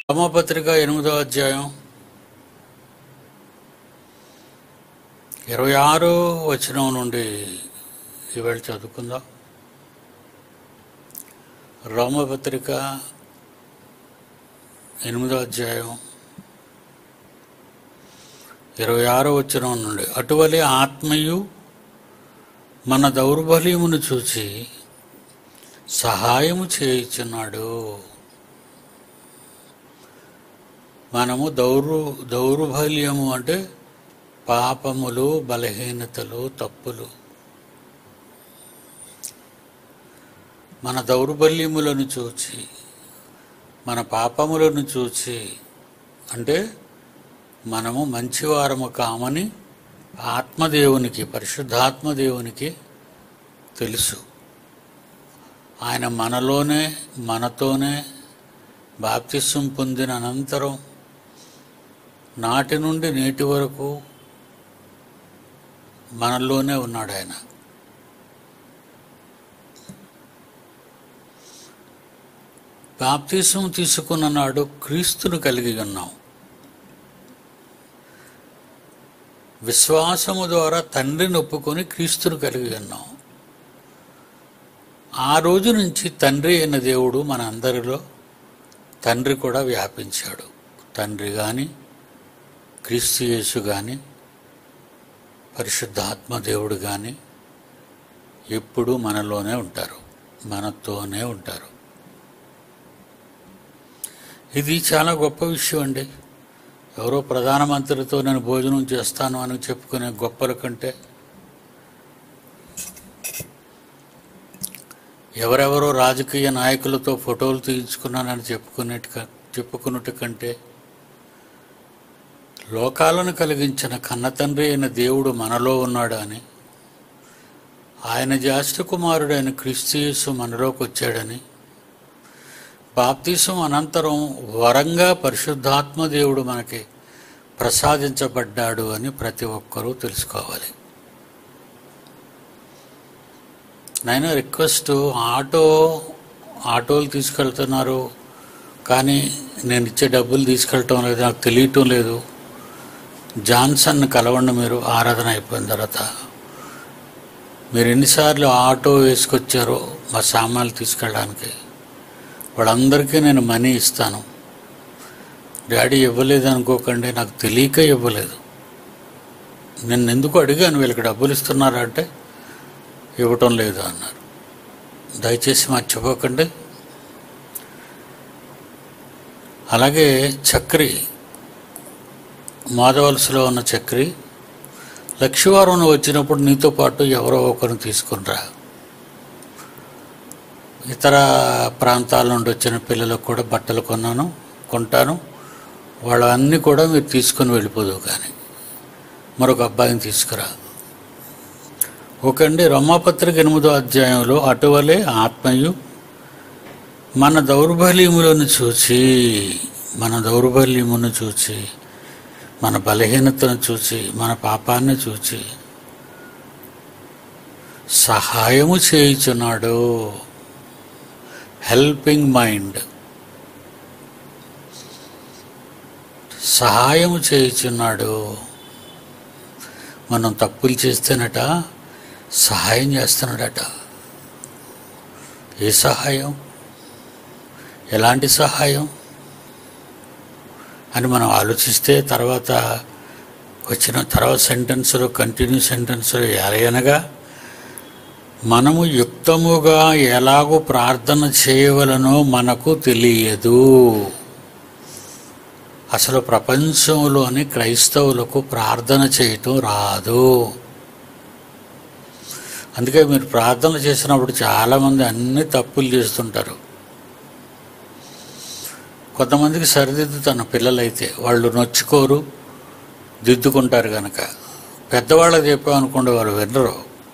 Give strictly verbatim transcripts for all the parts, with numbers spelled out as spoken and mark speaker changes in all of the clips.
Speaker 1: రోమాపత్రిక ఎనిమిదో అధ్యాయం ఇరవై ఆరో వచనం నుండి ఈవేళ చదువుకుందాం. రోమాపత్రిక ఎనిమిదో అధ్యాయం ఇరవై ఆరో వచనం నుండి, అటువలే ఆత్మయు మన దౌర్బల్యమును చూచి సహాయము చేయుచున్నాడు. మనము దౌరు దౌర్బల్యము అంటే పాపములు, బలహీనతలు, తప్పులు. మన దౌర్బల్యములను చూచి, మన పాపములను చూచి, అంటే మనము మంచివారము కామని ఆత్మదేవునికి, పరిశుద్ధాత్మదేవునికి తెలుసు. ఆయన మనలోనే, మనతోనే బాప్తిస్మం పొందిన అనంతరం నాటి నుండి నేటి వరకు మనలోనే ఉన్నాడు. ఆయన బాప్తిస్మం తీసుకున్న నాడు క్రీస్తును కలిగి ఉన్నాం. విశ్వాసము ద్వారా తండ్రిని ఒప్పుకొని క్రీస్తును కలిగి ఉన్నాం. ఆ రోజు నుంచి తండ్రి అయిన దేవుడు మన అందరిలో, తండ్రి కూడా వ్యాపించాడు. తండ్రి కానీ, క్రీస్తు యేసు కానీ, పరిశుద్ధాత్మ దేవుడు కానీ ఎప్పుడూ మనలోనే ఉంటారు, మనతోనే ఉంటారు. ఇది చాలా గొప్ప విషయం అండి. ఎవరో ప్రధానమంత్రితో నేను భోజనం చేస్తాను అని చెప్పుకునే గొప్పల కంటే, ఎవరెవరో రాజకీయ నాయకులతో ఫోటోలు తీయించుకున్నానని చెప్పుకునేట చెప్పుకున్నట్టు కంటే, లోకాలను కలిగించిన కన్నతండ్రి అయిన దేవుడు మనలో ఉన్నాడు అని, ఆయన జ్యేష్ఠ కుమారుడైన క్రీస్తు యేసు మనలోకి వచ్చాడని, బాప్తిస్మం అనంతరం వరంగా పరిశుద్ధాత్మ దేవుడు మనకి ప్రసాదించబడ్డాడు అని ప్రతి ఒక్కరూ తెలుసుకోవాలి. నైనా రిక్వెస్ట్, ఆటో ఆటోలు తీసుకెళ్తున్నారు కానీ నేను ఇచ్చే డబ్బులు తీసుకెళ్ళటం లేదు, నాకు తెలియటం లేదు. జాన్సన్ కలవండి మీరు ఆరాధన అయిపోయిన తర్వాత. మీరు ఎన్నిసార్లు ఆటో వేసుకొచ్చారో మా సామాన్లు తీసుకెళ్ళడానికి, వాళ్ళందరికీ నేను మనీ ఇస్తాను. డాడీ ఇవ్వలేదు అనుకోకండి, నాకు తెలియక ఇవ్వలేదు. నేను ఎందుకు అడిగాను, వీళ్ళకి డబ్బులు ఇస్తున్నారా అంటే ఇవ్వటం లేదు అన్నారు. దయచేసి మర్చిపోకండి. అలాగే చక్రి, మాధవలసలో ఉన్న చక్రి, లక్షవారం వచ్చినప్పుడు నీతో పాటు ఎవరో ఒకరిని తీసుకునిరా. ఇతర ప్రాంతాల నుండి వచ్చిన పిల్లలకు కూడా బట్టలు కొన్నాను కొంటాను, వాళ్ళన్నీ కూడా మీరు తీసుకొని వెళ్ళిపోదు. కానీ మరొక అబ్బాయిని తీసుకురా. ఒకండి. రోమాపత్రిక ఎనిమిదో అధ్యాయంలో, అటువలే ఆత్మయు మన దౌర్బల్యములను చూచి, మన దౌర్బల్యమును చూచి, మన బలహీనతను చూచి, మన పాపాన్ని చూచి సహాయము చేయుచున్నాడు. హెల్పింగ్ మైండ్, సహాయము చేయుచున్నాడు. మనం తప్పులు చేస్తేనట సహాయం చేస్తున్నాడట. ఏ సహాయం, ఎలాంటి సహాయం అని మనం ఆలోచిస్తే తర్వాత వచ్చిన తర్వాత సెంటెన్స్లో, కంటిన్యూ సెంటెన్స్లో ఎలాగనగా, మనము యుక్తముగా ఎలాగో ప్రార్థన చేయవలనో మనకు తెలియదు. అసలు ప్రపంచంలోని క్రైస్తవులకు ప్రార్థన చేయటం రాదు. అందుకే మీరు ప్రార్థన చేసినప్పుడు చాలామంది అన్ని తప్పులు చేస్తుంటారు. కొంతమందికి సరిదిద్దుతాను, పిల్లలైతే వాళ్ళు నొచ్చుకోరు, దిద్దుకుంటారు. కనుక పెద్దవాళ్ళకి చెప్పామనుకోండి, వాళ్ళు వినరు.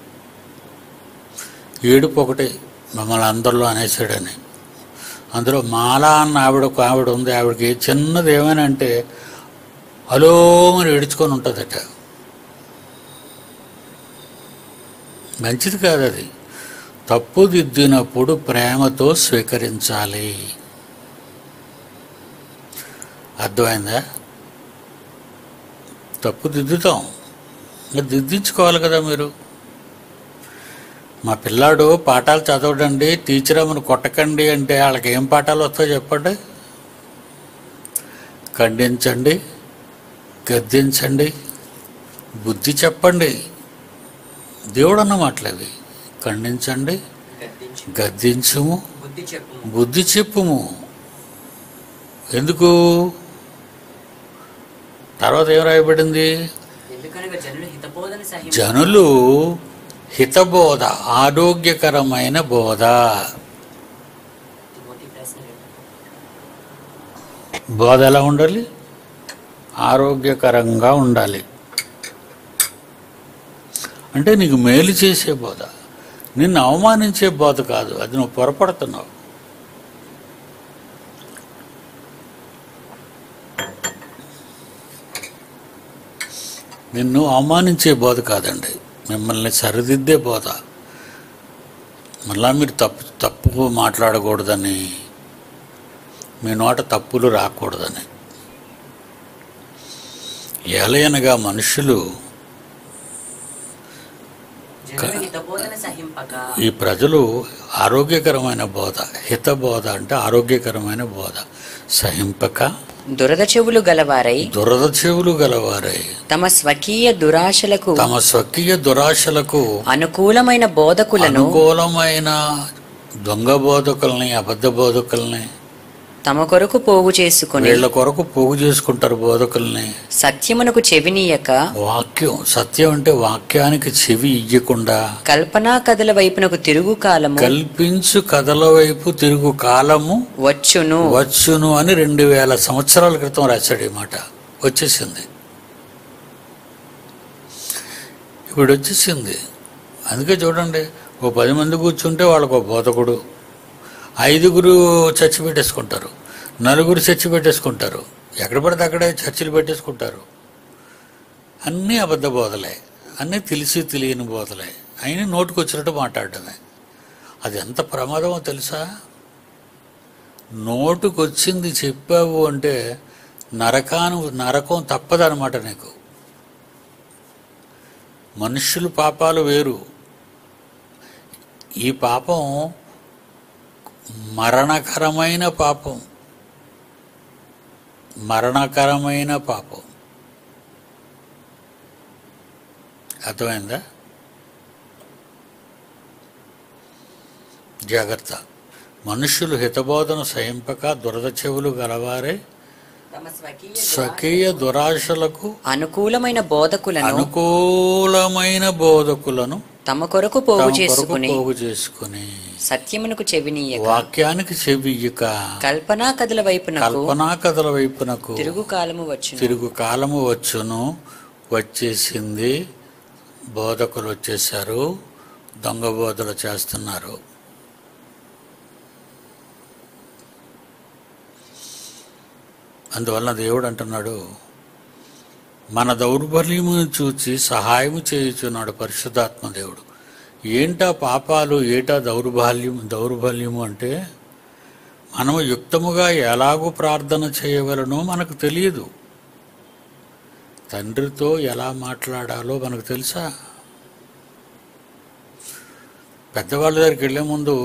Speaker 1: ఏడుపు ఒకటి, మమ్మల్ని అందరిలో అనేసాడని. అందులో మాలా అన్న ఆవిడ ఒక ఆవిడ ఉంది. ఆవిడకి చిన్నది ఏమైనా అంటే అలో అని ఏడుచుకొని ఉంటుందట. మంచిది కాదు అది. తప్పుదిద్దినప్పుడు ప్రేమతో స్వీకరించాలి. అర్థమైందా? తప్పు దిద్దుతాం, మీరు దిద్దించుకోవాలి కదా. మీరు మా పిల్లాడు పాఠాలు చదవడండి, టీచర్ అమ్మను కొట్టకండి అంటే వాళ్ళకి ఏం పాఠాలు వస్తాయో చెప్పండి. ఖండించండి, గద్దించండి, బుద్ధి చెప్పండి. దేవుడు అన్న మాటలవి. ఖండించండి, గద్దించుము, బుద్ధి చెప్పుము. ఎందుకు? తర్వాత ఏం రాయబడింది? జనులు హితబోధ, ఆరోగ్యకరమైన బోధ. బోధ ఎలా ఉండాలి? ఆరోగ్యకరంగా ఉండాలి. అంటే నీకు మేలు చేసే బోధ, నిన్ను అవమానించే బోధ కాదు. అది నువ్వు పొరపడుతున్నావు. నిన్ను అవమానించే బోధ కాదండి, మిమ్మల్ని సరిదిద్దే బోధ. మళ్ళా మీరు తప్పు తప్పు మాట్లాడకూడదని, మీ నోట తప్పులు రాకూడదని. ఏలయనగా మనుషులు ఈ ప్రజలు ఆరోగ్యకరమైన బోధ, హితబోధ అంటే ఆరోగ్యకరమైన బోధ సహింపక,
Speaker 2: దురద చెవులు గలవారై
Speaker 1: దురద చెవులు గలవారై
Speaker 2: తమ స్వకీయ దురాశలకు
Speaker 1: తమ స్వకీయ దురాశలకు
Speaker 2: అనుకూలమైన బోధకులను
Speaker 1: అనుకూలమైన దొంగ బోధకుల్ని, అబద్ధ బోధకుల్ని
Speaker 2: తమ కొరకు పోగు చేసుకుని,
Speaker 1: వీళ్ళ కొరకు పోగు చేసుకుంటారు బోధకుల్ని.
Speaker 2: సత్యమునకు చెవినీయక,
Speaker 1: వాక్యం సత్యం అంటే వాక్యానికి చెవి ఇయ్యకుండా,
Speaker 2: కల్పనా కథల వైపునకు తిరుగు కాలము
Speaker 1: కల్పించు కథల వైపు తిరుగు కాలము
Speaker 2: వచ్చును
Speaker 1: వచ్చును అని రెండు వేల సంవత్సరాల క్రితం రాశాడు. ఈ మాట వచ్చేసింది, ఇప్పుడు వచ్చేసింది. అందుకే చూడండి, ఓ పది మంది కూర్చుంటే వాళ్ళకు బోధకుడు, ఐదుగురు చర్చి పెట్టేసుకుంటారు, నలుగురు చర్చి పెట్టేసుకుంటారు, ఎక్కడ పడితే అక్కడే చర్చిలు పెట్టేసుకుంటారు. అన్నీ అబద్ధ బోధలే, అన్నీ తెలిసి తెలియని బోధలే, అయినా నోటుకు వచ్చినట్టు మాట్లాడటమే. అది ఎంత ప్రమాదమో తెలుసా? నోటుకు వచ్చింది చెప్పావు అంటే నరకాను నరకం తప్పదనమాట నీకు. మనుష్యులు పాపాలు వేరు, ఈ పాపం మరణకరమైన పాపం, మరణకరమైన పాపం. అర్థమైందా? జాగ్రత్త. మనుష్యులు హితబోధన సహింపక దురద చెవులు గలవారే స్వకీయ దురాశలకు
Speaker 2: అనుకూలమైన బోధకులను
Speaker 1: అనుకూలమైన బోధకులను
Speaker 2: తమ కొరకు పోగు చేసుకుని
Speaker 1: పోగు చేసుకుని
Speaker 2: సత్యమునకు చెవినీయక,
Speaker 1: వాక్యానికి చెవియ్యక,
Speaker 2: కల్పనా కథల వైపునకు
Speaker 1: కల్పనా కథల వైపునకు
Speaker 2: తిరుగు కాలము వచ్చును
Speaker 1: తిరుగు కాలము వచ్చును. వచ్చేసింది. బోధకులు వచ్చేసారు, దొంగ బోధలు చేస్తున్నారు. అందువలన దేవుడు అంటున్నాడు, మన దౌర్బల్యమును చూచి సహాయము చేయుచున్నాడు పరిశుద్ధాత్మ దేవుడు. ఏంటా పాపాలు, ఏటా దౌర్బల్యం దౌర్బల్యము అంటే మనము యుక్తముగా ఎలాగూ ప్రార్థన చేయవలనో మనకు తెలియదు. తండ్రితో ఎలా మాట్లాడాలో మనకు తెలుసా? పెద్దవాళ్ళ దగ్గరికి వెళ్ళే ముందు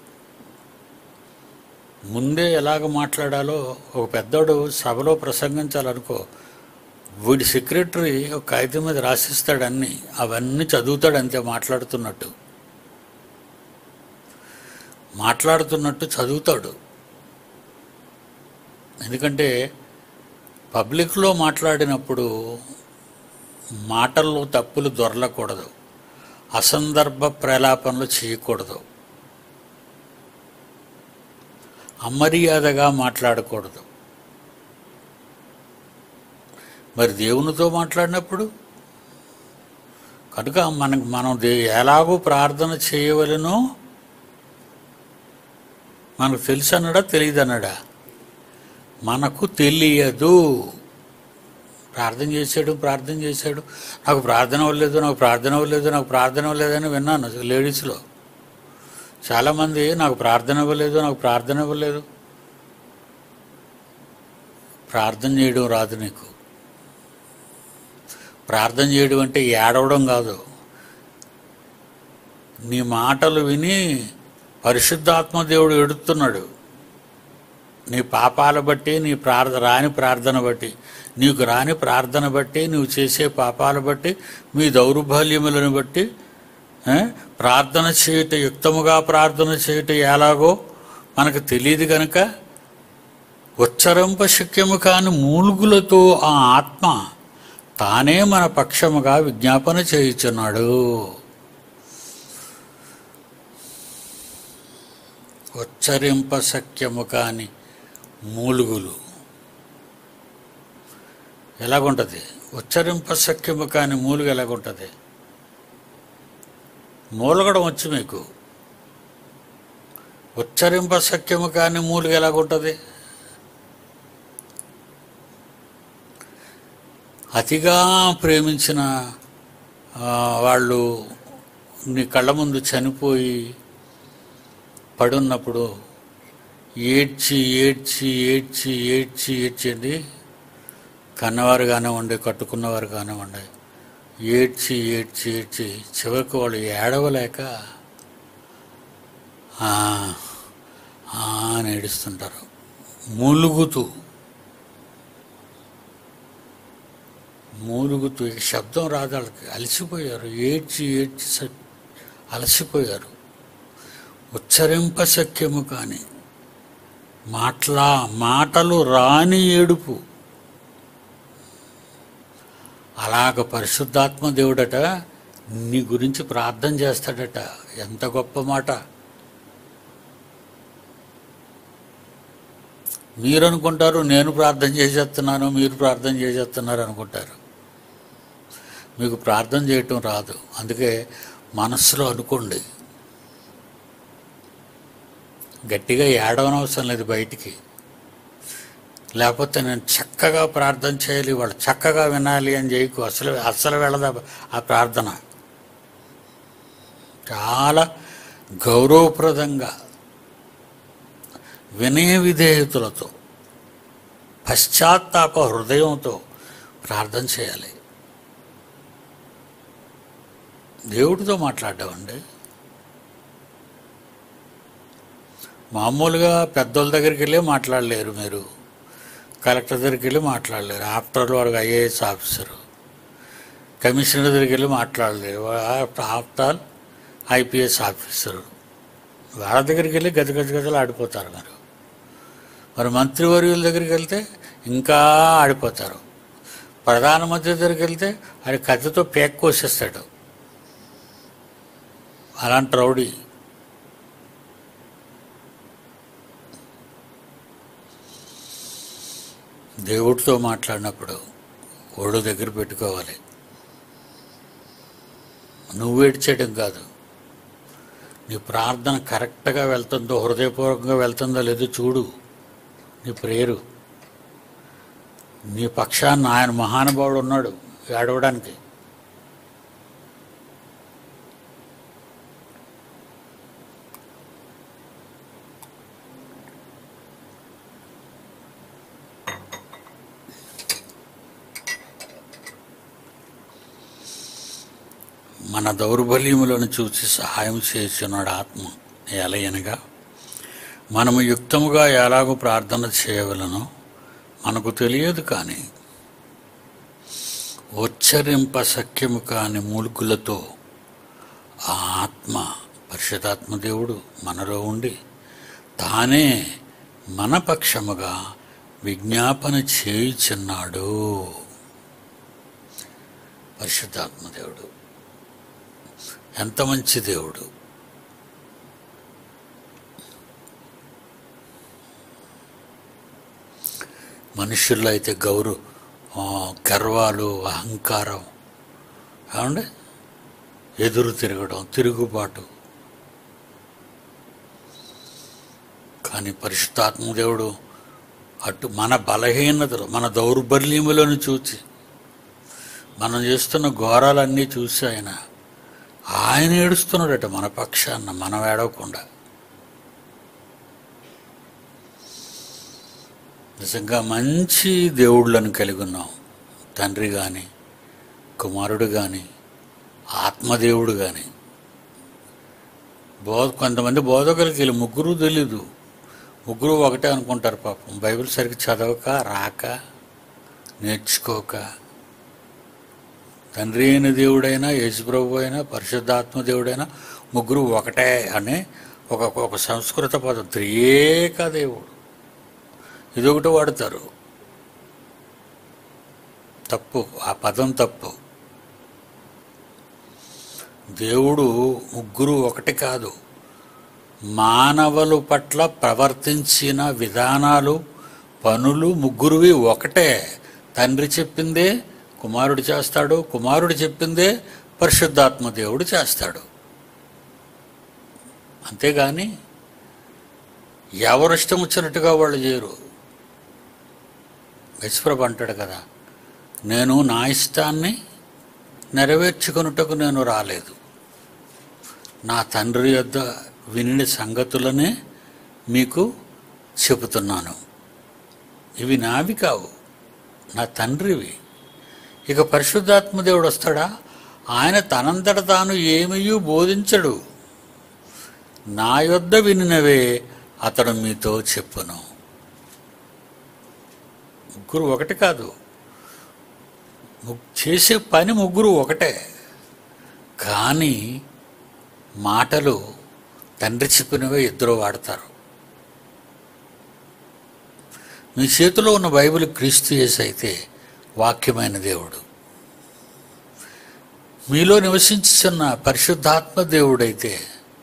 Speaker 1: ముందే ఎలాగ మాట్లాడాలో, ఒక పెద్దోడు సభలో ప్రసంగించాలనుకో, వీడి సెక్రటరీ ఒక కాగితం మీద రాసిస్తాడు, అన్నీ అవన్నీ చదువుతాడు, అంతే మాట్లాడుతున్నట్టు మాట్లాడుతున్నట్టు చదువుతాడు. ఎందుకంటే పబ్లిక్లో మాట్లాడినప్పుడు మాటల్లో తప్పులు దొరలకూడదు, అసందర్భ ప్రలాపనలు చేయకూడదు, అమర్యాదగా మాట్లాడకూడదు. మరి దేవునితో మాట్లాడినప్పుడు కనుక మనకు మనం దే ఎలాగో ప్రార్థన చేయవలనో మనకు తెలుసు అన్నాడా, తెలియదు అన్నాడా? మనకు తెలియదు. ప్రార్థన చేశాడు ప్రార్థన చేశాడు నాకు ప్రార్థన అవ్వలేదు నాకు ప్రార్థన అవ్వలేదు నాకు ప్రార్థన అవ్వలేదని విన్నాను లేడీస్లో చాలామంది. నాకు ప్రార్థన ఇవ్వలేదు నాకు ప్రార్థన ఇవ్వలేదు ప్రార్థన చేయడం రాదు నీకు. ప్రార్థన చేయడం అంటే ఏడవడం కాదు. నీ మాటలు విని పరిశుద్ధాత్మ దేవుడు ఎడుతున్నాడు. నీ పాపాల బట్టి, నీ ప్రార్థన రాని ప్రార్థన బట్టి, నీకు రాని ప్రార్థన బట్టి, నువ్వు చేసే పాపాల బట్టి, మీ దౌర్బల్యములను బట్టి ప్రార్థన చేయుట, యుక్తముగా ప్రార్థన చేయుట ఎలాగో మనకు తెలియదు కనుక ఉచ్చరింప శక్యము కాని మూలుగులతో ఆ ఆత్మ తానే మన పక్షముగా విజ్ఞాపన చేయుచున్నాడు. ఉచ్చరింప శక్యము కాని మూలుగులు ఎలాగుంటుంది? ఉచ్చరింప శక్యము కాని మూలుగు ఎలాగుంటుంది? మూలగడం వచ్చు మీకు. ఉచ్చరింప శక్యము కాని మూలుగు ఎలాగుంటుంది? అతిగా ప్రేమించిన వాళ్ళు నీ కళ్ళ ముందు చనిపోయి పడున్నప్పుడు ఏడ్చి ఏడ్చి ఏడ్చి ఏడ్చి ఏడ్చండి, కన్నవారు కానివ్వండి, కట్టుకున్నవారు కానివ్వండి, ఏడ్చి ఏడ్చి ఏడ్చి చివరికి వాళ్ళు ఏడవలేక అని ఏడుస్తుంటారు. మూలుగుతూ మూలుగుతూ ఇక శబ్దం రాదు వాళ్ళకి, అలసిపోయారు. ఏడ్చి ఏడ్చి అలసిపోయారు. ఉచ్చరింప శక్యము కాని మాట్లా మాటలు రాని ఏడుపు. అలాగ పరిశుద్ధాత్మ దేవుడట నీ గురించి ప్రార్థన చేస్తాడట. ఎంత గొప్ప మాట! మీరు అనుకుంటారు నేను ప్రార్థన చేసేస్తున్నాను, మీరు ప్రార్థన చేసేస్తున్నారు అనుకుంటారు. మీకు ప్రార్థన చేయటం రాదు. అందుకే మనస్సులో అనుకోండి. గట్టిగా ఏడవనవసరం లేదు బయటికి. లేకపోతే నేను చక్కగా ప్రార్థన చేయాలి, వాళ్ళు చక్కగా వినాలి అని చేయకు. అసలు అస్సలు వెళ్ళదా ఆ ప్రార్థన. చాలా గౌరవప్రదంగా వినయ విధేయతలతో పశ్చాత్తాప హృదయంతో ప్రార్థన చేయాలి. దేవుడితో మాట్లాడమండి. మామూలుగా పెద్దోళ్ళ దగ్గరికి వెళ్ళి మాట్లాడలేరు, మీరు కలెక్టర్ దగ్గరికి వెళ్ళి మాట్లాడలేరు, ఆఫ్టర్ వాడు ఐఏఎస్ ఆఫీసరు, కమిషనర్ దగ్గరికి వెళ్ళి మాట్లాడలేరు, ఆఫ్టర్ ఐపీఎస్ ఆఫీసరు. వాళ్ళ దగ్గరికి వెళ్ళి గజ గజ గజలు ఆడిపోతారు. మీరు మరి మంత్రివర్యుల దగ్గరికి వెళ్తే ఇంకా ఆడిపోతారు. ప్రధానమంత్రి దగ్గరికి వెళ్తే అది కత్తితో పేక్ కోసేస్తాడు. అలాంటి రౌడీ. దేవుడితో మాట్లాడినప్పుడు ఒళ్ళు దగ్గర పెట్టుకోవాలి. నువ్వు ఏడ్చేయడం కాదు, నీ ప్రార్థన కరెక్ట్గా వెళ్తుందో, హృదయపూర్వకంగా వెళ్తుందో లేదో చూడు. నీ ప్రేయరు, నీ పక్షాన్ని ఆయన మహానుభావుడు ఉన్నాడు ఏడవడానికి. మన దౌర్బల్యములను చూసి సహాయం చేస్తున్నాడు ఆత్మ. ఎలయనగా మనము యుక్తముగా ఎలాగో ప్రార్థన చేయవలనో మనకు తెలియదు, కానీ ఉచ్చరింప శక్యము కాని మూలుగులతో ఆ ఆత్మ, పరిశుద్ధాత్మ దేవుడు మనలో ఉండి తానే మన పక్షముగా విజ్ఞాపన చేయుచున్నాడు. పరిశుద్ధాత్మ దేవుడు ఎంత మంచి దేవుడు! మనుషుల్లో అయితే గౌరవ గర్వాలు, అహంకారం, ఏమండి, ఎదురు తిరగడం, తిరుగుబాటు. కానీ పరిశుద్ధాత్మ దేవుడు అటు మన బలహీనతలు, మన దౌర్బల్యములను చూసి, మనం చేస్తున్న ఘోరాలన్నీ చూసి ఆయన ఆయన ఏడుస్తున్నాడట మన పక్షాన, మనం ఏడవకుండా. నిజంగా మంచి దేవుళ్ళని కలిగి ఉన్నాం. తండ్రి కానీ, కుమారుడు కానీ, ఆత్మదేవుడు కానీ. బోధ కొంతమంది బోధకులకి వీళ్ళు ముగ్గురు తెలీదు, ముగ్గురు ఒకటే అనుకుంటారు. పాపం బైబిల్ సరిగ్గా చదవక, రాక, నేర్చుకోక. తండ్రి అయిన దేవుడైనా, యేసుప్రభు అయినా, పరిశుద్ధాత్మ దేవుడైనా ముగ్గురు ఒకటే అనే ఒక ఒక సంస్కృత పదం, త్రియేక దేవుడు, ఇదొకటి వాడతారు. తప్పు, ఆ పదం తప్పు. దేవుడు ముగ్గురు ఒకటి కాదు. మానవుల పట్ల ప్రవర్తించిన విధానాలు, పనులు ముగ్గురువి ఒకటే. తండ్రి చెప్పిందే కుమారుడు చేస్తాడు, కుమారుడు చెప్పిందే పరిశుద్ధాత్మ దేవుడు చేస్తాడు. అంతేగాని ఎవరు ఇష్టం వచ్చినట్టుగా వాళ్ళు చేయరు. యేసుప్రభు అంటాడు కదా, నేను నా ఇష్టాన్ని నెరవేర్చుకొనుటకు నేను రాలేదు, నా తండ్రి యొద్ద వినిన సంగతులనే మీకు చెబుతున్నాను. ఇవి నావి కావు, నా తండ్రివి. ఇక పరిశుద్ధాత్మ దేవుడు వస్తాడా, ఆయన తనంతట తాను ఏమీ బోధించడు, నా యొద్ద వినినవే అతడు మీతో చెప్పును. ముగ్గురు ఒకటి కాదు, చేసే పని ముగ్గురు ఒకటే. కానీ మాటలు తండ్రి చెప్పినవే ఇద్దరు వాడతారు. మీ చేతిలో ఉన్న బైబిల్ క్రీస్తు యేసు అయితే వాక్యమైన దేవుడు, మీలో నివసించుచున్న పరిశుద్ధాత్మ దేవుడైతే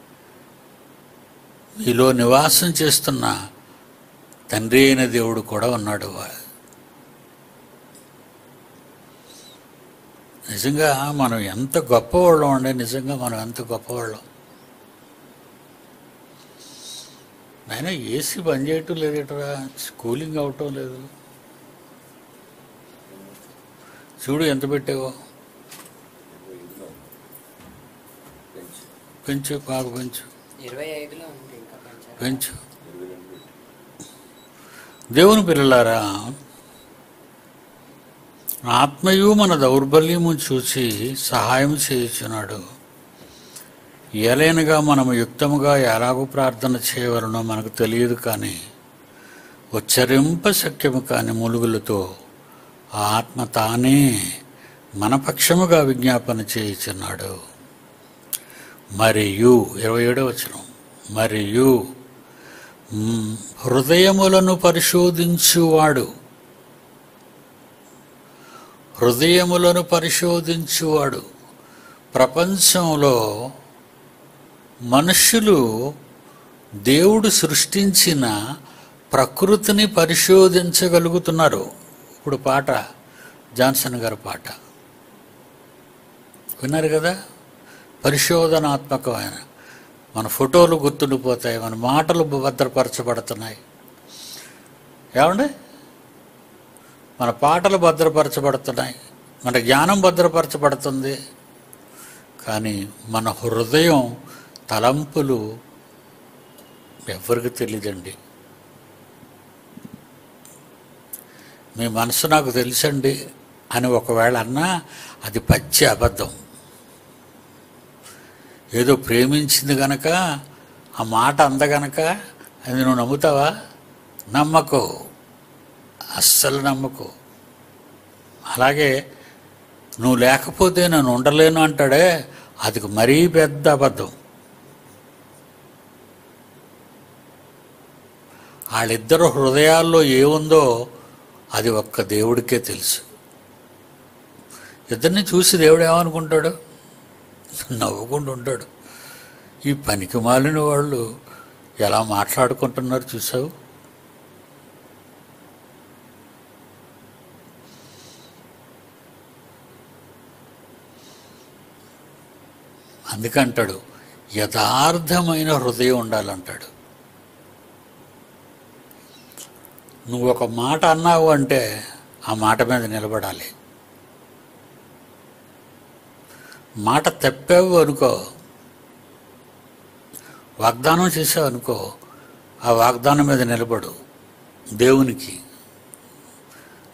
Speaker 1: మీలో నివాసం చేస్తున్న తండ్రి అయిన దేవుడు కూడా ఉన్నాడు. నిజంగా మనం ఎంత గొప్పవాళ్ళం అండి, నిజంగా మనం ఎంత గొప్పవాళ్ళం. అయినా ఏసీ బంద్ చేయటం లేదేటరా, కూలింగ్ అవటం లేదు. చూడు ఎంత పెట్టావో, పెంచు, బాగా పెంచు, పెంచు. దేవుని పిల్లలారా, ఆత్మయు మన దౌర్బల్యము చూసి సహాయం చేయుచున్నాడు. ఏలైనగా మనము యుక్తముగా ఎలాగూ ప్రార్థన చేయవలనో మనకు తెలియదు, కానీ ఉచ్చరింప శక్యము కాని మూలుగులతో ఆత్మ తానే మన పక్షముగా విజ్ఞాపన చేయుచున్నాడు. మరియు ఇరవై ఏడవ వచనం, మరియు హృదయములను పరిశోధించువాడు, హృదయములను పరిశోధించువాడు. ప్రపంచంలో మనుష్యులు దేవుడు సృష్టించిన ప్రకృతిని పరిశోధించగలుగుతున్నారు. ఇప్పుడు పాట, జాన్సన్ గారి పాట విన్నారు కదా, పరిశోధనాత్మకమైన. మన ఫోటోలు గుర్తుండిపోతాయి, మన మాటలు భద్రపరచబడుతున్నాయి. ఏమండి, మన పాటలు భద్రపరచబడుతున్నాయి, మన జ్ఞానం భద్రపరచబడుతుంది. కానీ మన హృదయం తలంపులు ఎవరికి తెలియదండి. మీ మనసు నాకు తెలుసండి అని ఒకవేళ అన్నా అది పచ్చి అబద్ధం. ఏదో ప్రేమించింది గనక ఆ మాట అందగనక అది నువ్వు నమ్ముతావా? నమ్మకు, అస్సలు నమ్మకు. అలాగే నువ్వు లేకపోతే నేను ఉండలేను అంటాడే, అది మరీ పెద్ద అబద్ధం. వాళ్ళిద్దరు హృదయాల్లో ఏముందో అది ఒక్క దేవుడికే తెలుసు. ఇద్దరిని చూసి దేవుడు ఏమనుకుంటాడు? నవ్వుకుంటూ ఉంటాడు. ఈ పనికి మాలిన వాళ్ళు ఎలా మాట్లాడుకుంటున్నారు చూసావు? అందుకంటాడు యథార్థమైన హృదయం ఉండాలంటాడు. నువ్వు ఒక మాట అన్నావు అంటే ఆ మాట మీద నిలబడాలి. మాట తప్పావు అనుకో, వాగ్దానం చేసావు అనుకో, ఆ వాగ్దానం మీద నిలబడు. దేవునికి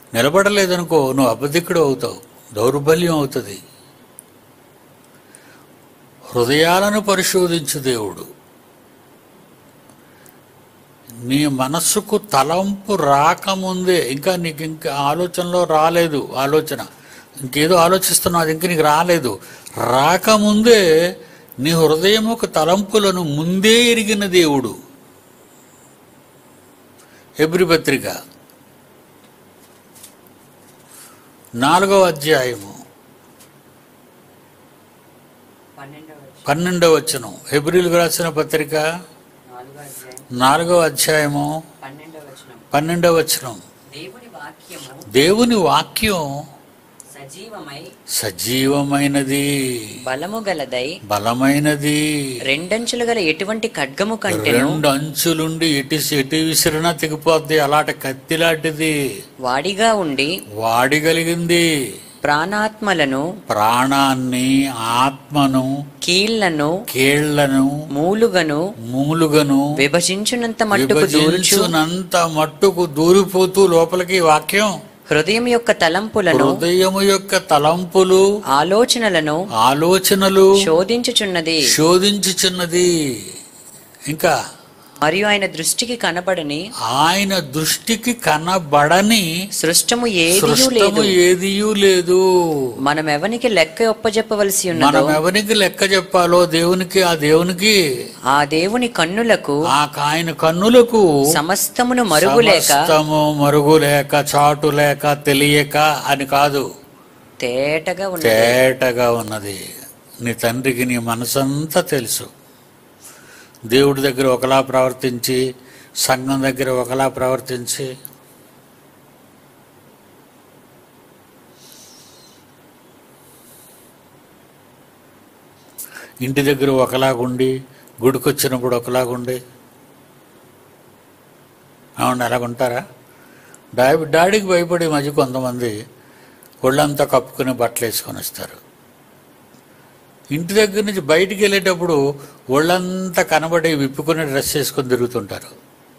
Speaker 1: నిలబడలేదనుకో నువ్వు అబద్ధికుడు అవుతావు, దౌర్బల్యం అవుతుంది. హృదయాలను పరిశోధించు దేవుడు. నీ మనస్సుకు తలంపు రాకముందే, ఇంకా నీకు ఇంకా ఆలోచనలో రాలేదు, ఆలోచన ఇంకేదో ఆలోచిస్తున్నావు, అది ఇంక నీకు రాలేదు, రాకముందే నీ హృదయముకు తలంపులను ముందే ఎరిగిన దేవుడు. హెబ్రీ పత్రిక నాలుగవ అధ్యాయము పన్నెండవ వచనం. హెబ్రీలకు రాసిన పత్రిక నాలుగవ అధ్యాయము పన్నెండవ వచనం. దేవుని వాక్యం
Speaker 2: సజీవమై
Speaker 1: సజీవమైనది,
Speaker 2: బలము గలదై
Speaker 1: బలమైనది,
Speaker 2: రెండంచులు గల ఎటువంటి ఖడ్గము కంటెను,
Speaker 1: రెండు అంచులుండి ఎటు ఎటు విసిరినా తెగిపోద్ది, అలాంటి కత్తిలాంటిది,
Speaker 2: వాడిగా ఉండి
Speaker 1: వాడిగలిగింది,
Speaker 2: ప్రాణాత్మలను
Speaker 1: ప్రాణాన్ని, ఆత్మను,
Speaker 2: కీళ్లను,
Speaker 1: కేళ్లను,
Speaker 2: మూలుగను
Speaker 1: మూలుగను
Speaker 2: విభజించునంత మట్టుకు దూర్చు,
Speaker 1: విభజించునంత మట్టుకు దూరిపోతూ లోపలికి వాక్యం
Speaker 2: హృదయం యొక్క తలంపులను,
Speaker 1: హృదయము యొక్క తలంపులు,
Speaker 2: ఆలోచనలను
Speaker 1: ఆలోచనలు
Speaker 2: శోధించుచున్నది
Speaker 1: శోధించుచున్నది. ఇంకా
Speaker 2: మరియు ఆయన దృష్టికి కనబడని,
Speaker 1: ఆయన దృష్టికి కనబడని
Speaker 2: సృష్టము ఏదియూ
Speaker 1: సృష్టము
Speaker 2: లేదు.
Speaker 1: ఏదియూ లేదు.
Speaker 2: మనం ఎవనికి లెక్క ఒప్పజెప్పవలసి ఉన్నదో,
Speaker 1: మనం ఎవరికి లెక్క చెప్పాలో దేవునికి, ఆ దేవునికి,
Speaker 2: ఆ దేవుని కన్నులకు,
Speaker 1: ఆ ఆయన కన్నులకు
Speaker 2: సమస్తమును మరుగులేక,
Speaker 1: సమస్తము మరుగులేక, చాటు లేక, తెలియక అని కాదు,
Speaker 2: తేటగా ఉన్నది.
Speaker 1: తేటగా ఉన్నది. నీ తండ్రికి నీ మనసంతా తెలుసు. దేవుడి దగ్గర ఒకలా ప్రవర్తించి, సంఘం దగ్గర ఒకలా ప్రవర్తించి, ఇంటి దగ్గర ఒకలాగుండి, గుడికొచ్చినప్పుడు ఒకలాగుండి, అవును అలాగుంటారా? డాడీ డాడీకి భయపడి మధ్య కొంతమంది ఒళ్ళంతా కప్పుకుని బట్టలు వేసుకొని వస్తారు. ఇంటి దగ్గర నుంచి బయటికి వెళ్ళేటప్పుడు ఒళ్ళంతా కనబడి విప్పుకుని డ్రెస్ వేసుకొని తిరుగుతుంటారు.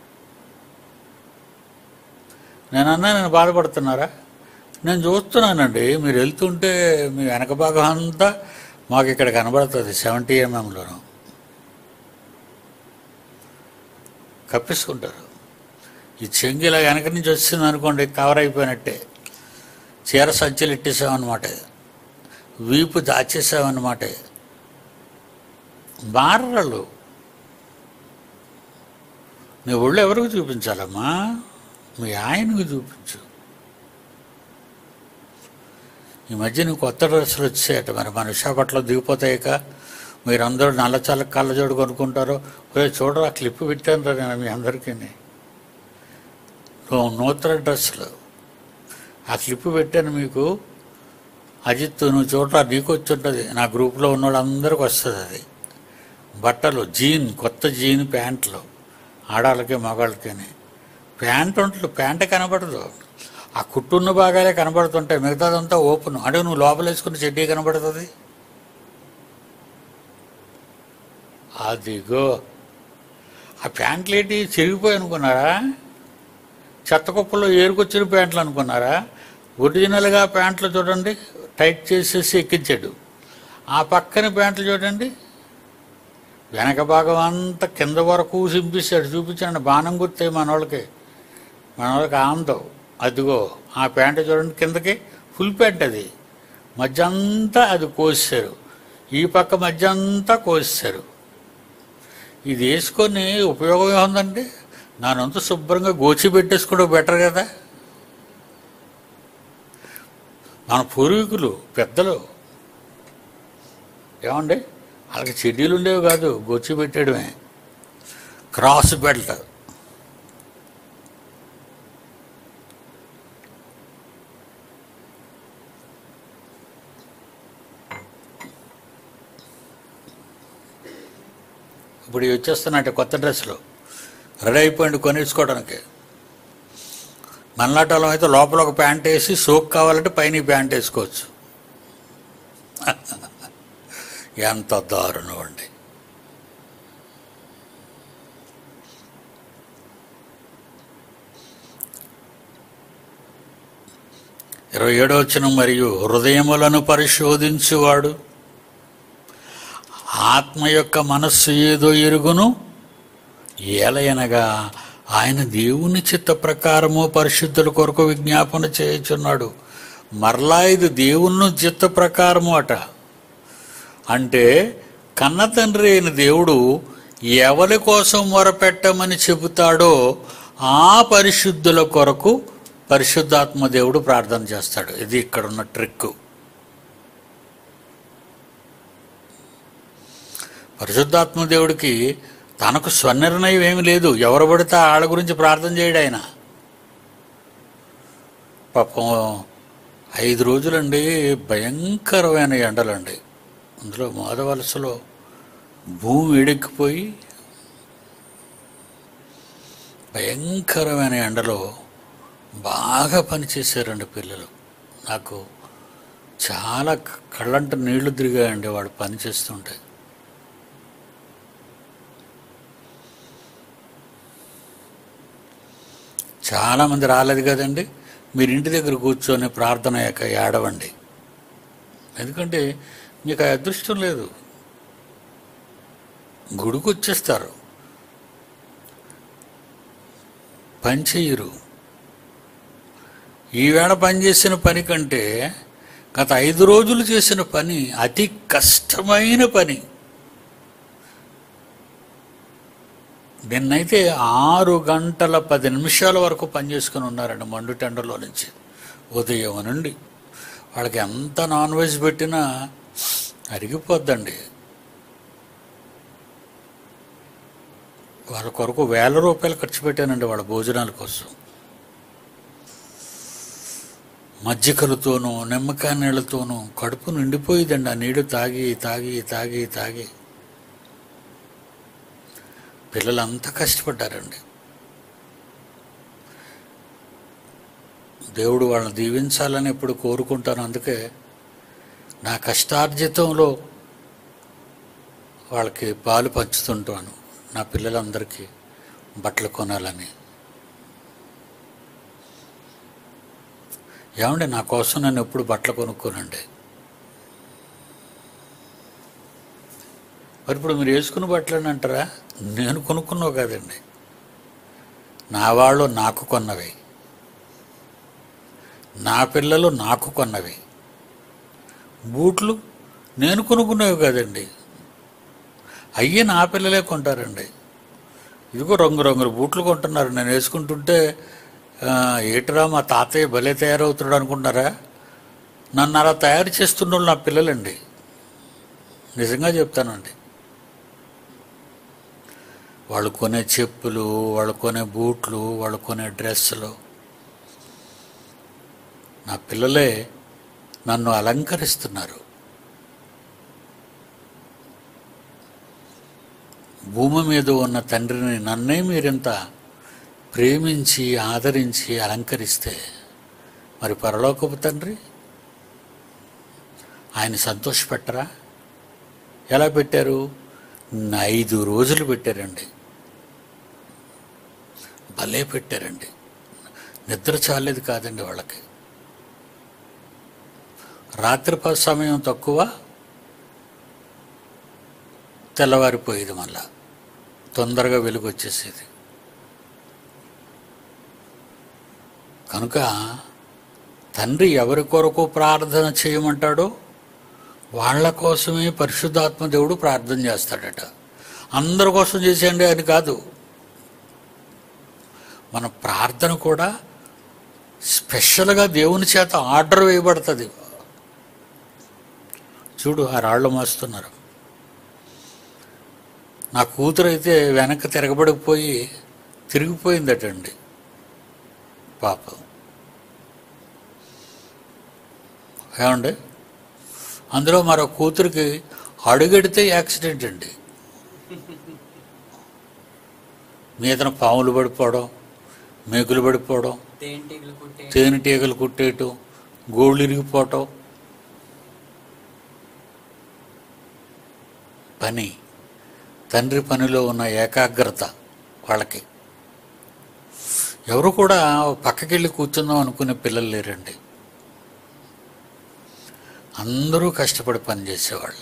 Speaker 1: నేనన్నా నేను బాధపడుతున్నారా? నేను చూస్తున్నానండి, మీరు వెళ్తుంటే మీ వెనక భాగం అంతా మాకు ఇక్కడ కనబడుతుంది, సెవెంటీ ఎంఎంలోను కప్పించుకుంటారు. ఈ చెంగి ఇలా వెనక నుంచి వచ్చింది అనుకోండి, కవర్ అయిపోయినట్టే. చీర సంచులు ఇట్టేసామన్నమాట, వీపు దాచేసామన్నమాట. మారళ్ళు నీ ఒళ్ళు ఎవరికి చూపించాలమ్మా? మీ ఆయనకు చూపించు. ఈ మధ్య నీకు కొత్త డ్రెస్సులు వచ్చాయట, మరి మన విశాఖపట్నంలో దిగిపోతాయిక. మీరందరూ నల్ల చల్ల కళ్ళజోడు కొనుక్కుంటారు. చూడరా క్లిప్ పెట్టాను రా నేను మీ అందరికీ, నూతన డ్రెస్సులు. ఆ క్లిప్ పెట్టాను మీకు. అజిత్ నువ్వు చూడరా, నీకు వచ్చి ఉంటుంది, నా గ్రూప్లో ఉన్న వాళ్ళందరికీ వస్తుంది అది. బట్టలు జీన్, కొత్త జీన్ ప్యాంట్లు, ఆడాళ్ళకి మగాళ్ళకి. ప్యాంట్ ఉంటుంది, ప్యాంట్ కనబడదు, ఆ కుట్టున్న భాగాలే కనబడుతుంటాయి, మిగతాదంతా ఓపెన్. అంటే నువ్వు లోపల వేసుకున్న చెడ్డీ కనబడుతుంది. అదిగో ఆ ప్యాంట్లు ఏంటి చిరిగిపోయి అనుకున్నారా? చెత్త కుప్పలో ఏరుకొచ్చిన ప్యాంట్లు అనుకున్నారా? ఒరిజినల్గా ప్యాంట్లు చూడండి, టైట్ చేసేసి ఎక్కించాడు. ఆ పక్కన ప్యాంట్లు చూడండి, వెనక భాగం అంతా కింద వరకు సింపిస్తాడు. చూపించండి, బాణం గుర్తాయి మన వాళ్ళకి, మన వాళ్ళకి ఆందవు. అదిగో ఆ ప్యాంటు చూడండి, కిందకి ఫుల్ ప్యాంట్, అది మధ్య అంతా అది కోసారు, ఈ పక్క మధ్య అంతా కోసారు. ఇది వేసుకొని ఉపయోగం ఏముందండి? నానంతా శుభ్రంగా గోచి పెట్టేసుకోవడం బెటర్ కదా. మన పూర్వీకులు పెద్దలు ఏమండి, వాళ్ళకి చెడ్డీలు ఉండేవి కాదు, గొచ్చి పెట్టడమే, క్రాస్ బెల్ట్. ఇప్పుడు ఇవి వచ్చేస్తున్నట్టు కొత్త డ్రెస్సులు రెడీ అయిపోయింది కొనేసుకోవడానికి. మనలాటంలో అయితే లోపల ఒక ప్యాంట్ వేసి సోక్ కావాలంటే పైన ప్యాంట్ వేసుకోవచ్చు. ఎంత దారుణం అండి. ఇరవై ఏడో వచనం, మరియు హృదయములను పరిశోధించువాడు ఆత్మ యొక్క మనస్సు ఏదో ఎరుగును, ఏలయనగా ఆయన దేవుని చిత్త ప్రకారము పరిశుద్ధుల కొరకు విజ్ఞాపన చేయుచున్నాడు. మరలా ఇది దేవుని చిత్త ప్రకారము అట. అంటే కన్న తండ్రి అయిన దేవుడు ఎవరి కోసం మొరపెట్టమని చెబుతాడో ఆ పరిశుద్ధుల కొరకు పరిశుద్ధాత్మ దేవుడు ప్రార్థన చేస్తాడు. ఇది ఇక్కడ ఉన్న ట్రిక్. పరిశుద్ధాత్మ దేవుడికి తనకు స్వనిర్ణయం ఏమి లేదు. ఎవరు పడితే ఆళ్ళ గురించి ప్రార్థన చేయడు ఆయన. పాపం ఐదు రోజులండి భయంకరమైన ఎండలండి. అందులో మోదవలసలో భూమి వేడెక్కిపోయి భయంకరమైన ఎండలో బాగా పనిచేశారండి పిల్లలు. నాకు చాలా కళ్ళంట నీళ్లు తిరిగాయండి వాడు పని చేస్తుంటే. చాలామంది రాలేదు కదండి. మీరు ఇంటి దగ్గర కూర్చొని ప్రార్థన యొక్క ఏడవండి. ఎందుకంటే మీకు ఆ అదృష్టం లేదు. గుడికి వచ్చేస్తారు, పని చెయ్యరు. ఈవేళ పనిచేసిన పని కంటే గత ఐదు రోజులు చేసిన పని అతి కష్టమైన పని. నిన్నైతే ఆరు గంటల పది నిమిషాల వరకు పనిచేసుకుని ఉన్నారండి మండు టెండర్లో నుంచి. ఉదయం నుండి వాళ్ళకి ఎంత నాన్ వెజ్ పెట్టినా అరిగిపోద్దండి. వాళ్ళ కొరకు వేల రూపాయలు ఖర్చు పెట్టానండి వాళ్ళ భోజనాల కోసం. మజ్జికలతోనూ నిమ్మకాయ నీళ్ళతోనూ కడుపు నిండిపోయిందండి. ఆ నీళ్ళు తాగి తాగి తాగి తాగి పిల్లలంతా కష్టపడ్డారండి. దేవుడు వాళ్ళని దీవించాలని ఎప్పుడు కోరుకుంటాను. అందుకే నా కష్టార్జితంలో వాళ్ళకి పాలు పంచుతుంటాను. నా పిల్లలందరికీ బట్టలు కొనాలని. ఏమండి, నా కోసం నేను ఎప్పుడు బట్టలు కొనుక్కోనండి. మరి ఇప్పుడు మీరు వేసుకున్న బట్టలని అంటారా? నేను కొనుక్కున్నావు కదండి. నా వాళ్ళు నాకు కొన్నవి, నా పిల్లలు నాకు కొన్నవి. బూట్లు నేను కొనుక్కునేవి కదండి. అయ్యి నా పిల్లలే కొంటారండి. ఇదిగో రంగు రంగుల బూట్లు కొంటున్నారు. నేను వేసుకుంటుంటే ఏటరా మా తాతయ్య భలే తయారవుతున్నాడు అనుకుంటున్నారా? నన్ను అలా తయారు చేస్తున్న వాళ్ళు నా పిల్లలండి. నిజంగా చెప్తానండి. వాళ్ళు కొనే చెప్పులు, వాళ్ళు కొనే బూట్లు, వాళ్ళు కొనే డ్రెస్సులు నా పిల్లలే నన్ను అలంకరిస్తున్నారు. భూమి మీద ఉన్న తండ్రిని నన్నే మీరింత ప్రేమించి ఆదరించి అలంకరిస్తే మరి పరలోకపు తండ్రి ఆయన సంతోషపెట్టరా? ఎలా పెట్టారు? ఐదు రోజులు పెట్టారండి. భలే పెట్టారండి. నిద్ర చాలేదు కాదండి వాళ్ళకి. రాత్రి సమయం తక్కువ, తెల్లవారిపోయేది. మళ్ళా తొందరగా వెలుగు వచ్చేసేది. కనుక తండ్రి ఎవరి కొరకు ప్రార్థన చేయమంటాడో వాళ్ళ కోసమే పరిశుద్ధాత్మ దేవుడు ప్రార్థన చేస్తాడట. అందరి కోసం చేసేయండి అని కాదు. మన ప్రార్థన కూడా స్పెషల్గా దేవుని చేత ఆర్డర్ వేయబడుతుంది. చూడు, ఆ రాళ్ళు మోస్తున్నారు. నా కూతురు అయితే వెనక్కి తిరగబడిపోయి తిరిగిపోయిందటండి పాపం. ఏమండి, అందులో మరో కూతురికి అడుగెడితే యాక్సిడెంట్ అండి. మీదన పాములు పడిపోవడం, మేకులు పడిపోవడం, తేనెటీగలు కుట్టేయటం, గోళ్ళు ఇరిగిపోవటం. పని, తండ్రి పనిలో ఉన్న ఏకాగ్రత వాళ్ళకి. ఎవరు కూడా పక్కకెళ్ళి కూర్చుందాం అనుకునే పిల్లలు లేరండి. అందరూ కష్టపడి పనిచేసేవాళ్ళే.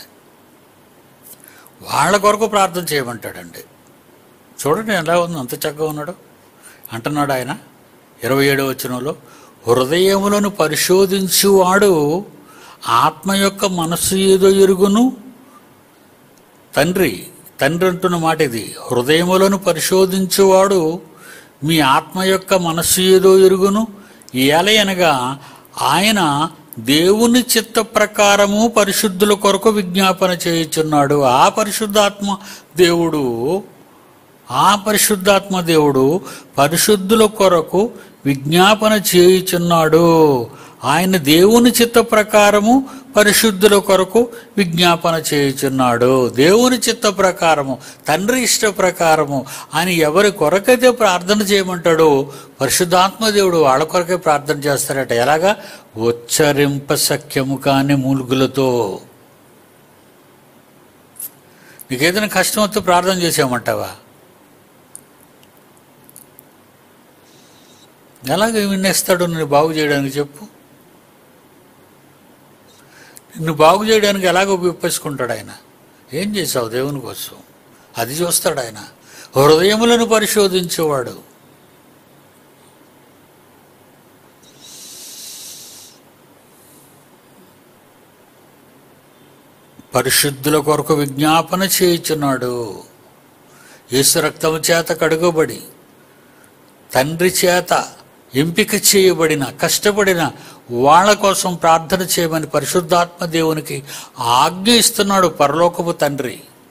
Speaker 1: వాళ్ళ కొరకు ప్రార్థన చేయమంటాడండి. చూడండి ఎలా ఉంది, అంత చక్కగా ఉన్నాడు. అంటున్నాడు ఆయన ఇరవై ఏడవ వచనంలో, హృదయములను పరిశోధించువాడు ఆత్మ యొక్క మనస్సు ఏదో ఎరుగును. తండ్రి తండ్రి అంటున్న మాట ఇది. హృదయములను పరిశోధించువాడు మీ ఆత్మ యొక్క మనస్సు ఏదో ఎరుగును. ఏలయనగా ఆయన దేవుని చిత్త ప్రకారము పరిశుద్ధుల కొరకు విజ్ఞాపన చేయుచున్నాడు. ఆ పరిశుద్ధాత్మ దేవుడు ఆ పరిశుద్ధాత్మ దేవుడు పరిశుద్ధుల కొరకు విజ్ఞాపన చేయుచున్నాడు. ఆయన దేవుని చిత్త ప్రకారము పరిశుద్ధుల కొరకు విజ్ఞాపన చేయుచున్నాడు. దేవుని చిత్త ప్రకారము, తండ్రి ఇష్ట ప్రకారము ఆయన ఎవరి కొరకైతే ప్రార్థన చేయమంటాడో పరిశుద్ధాత్మ దేవుడు వాళ్ళ కొరకే ప్రార్థన చేస్తారట. ఎలాగా? ఉచ్చరింప సఖ్యము కాని మూలుగులతో. నీకేదైనా కష్టం వస్తే ప్రార్థన చేసామంటావా? ఎలాగ విన్నేస్తాడు నిన్ను బాగు చేయడానికి చెప్పు? నిన్ను బాగు చేయడానికి ఎలాగ ఉపయోగించుకుంటాడు ఆయన? ఏం చేసావు దేవుని కోసం? అది చూస్తాడు ఆయన. హృదయములను పరిశోధించేవాడు. పరిశుద్ధుల కొరకు విజ్ఞాపన చేయుచున్నాడు. యేసు రక్తము చేత కడుగబడి తండ్రి చేత ఎంపిక చేయబడిన కష్టపడిన వాళ్ళ కోసం ప్రార్థన చేయమని పరిశుద్ధాత్మ దేవునికి ఆజ్ఞ ఇస్తున్నాడు పరలోకపు తండ్రి.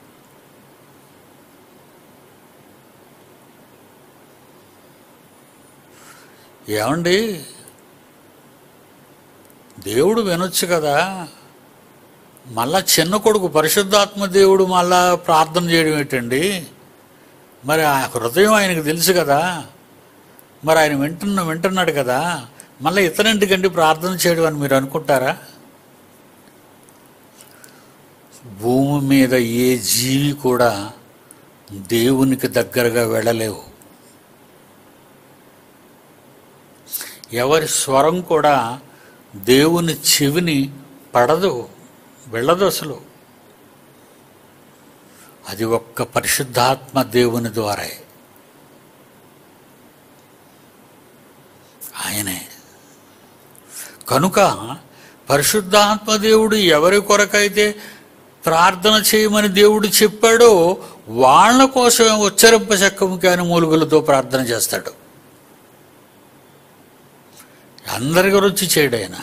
Speaker 1: ఏమండి, దేవుడు వినొచ్చు కదా. మళ్ళా చిన్న కొడుకు పరిశుద్ధాత్మ దేవుడు మళ్ళా ప్రార్థన చేయడం ఏంటండి? మరి ఆ హృదయం ఆయనకు తెలుసు కదా. మరి ఆయన వింటున్న వింటున్నాడు కదా. మళ్ళీ ఇతనింటికంటే ప్రార్థన చేయడం అని మీరు అనుకుంటారా? భూమి మీద ఏ జీవి కూడా దేవునికి దగ్గరగా వెళ్ళలేవు. ఎవరి స్వరం కూడా దేవుని చెవిని పడదు, వెళ్ళదు అసలు. అది ఒక్క పరిశుద్ధాత్మ దేవుని ద్వారా ఆయనే. కనుక పరిశుద్ధాత్మ దేవుడు ఎవరి కొరకైతే ప్రార్థన చేయమని దేవుడు చెప్పాడో వాళ్ళ కోసమే ఉచ్చరింప శక్కము కాని మూలుగులతో ప్రార్థన చేస్తాడు. అందరి గురించి చేయడు ఆయన.